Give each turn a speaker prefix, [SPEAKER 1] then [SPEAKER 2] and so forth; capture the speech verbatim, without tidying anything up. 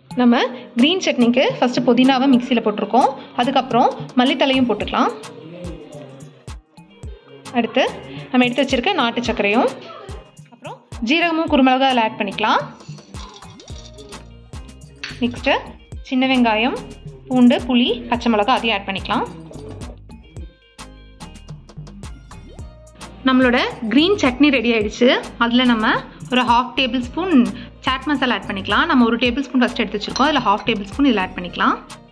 [SPEAKER 1] நம்ம க்ரீன் சட்னிக்கு ஃபஸ்ட்டு புதினாவை மிக்சியில் போட்டிருக்கோம். அதுக்கப்புறம் மல்லித்தலையும் போட்டுக்கலாம். அடுத்து நம்ம எடுத்து வச்சுருக்க நாட்டு சர்க்கரையும் அப்புறம் ஜீரகமும் குருமிளகும் அதில் ஆட் பண்ணிக்கலாம். நெக்ஸ்ட்டு சின்ன வெங்காயம், பூண்டு, புளி, பச்சை மிளகாய் அதையும் ஆட் பண்ணிக்கலாம். நம்மளோட க்ரீன் சட்னி ரெடி ஆகிடுச்சு. அதில் நம்ம ஒரு half tablespoon chaat masala add பண்ணிக்கலாம். நம்ம ஒரு டேபிள் ஸ்பூன் ஃபஸ்ட் எடுத்து வச்சுருக்கோம். அதில் ஹாஃப் டேபிள் ஸ்பூன் இதில் ஆட் பண்ணிக்கலாம்.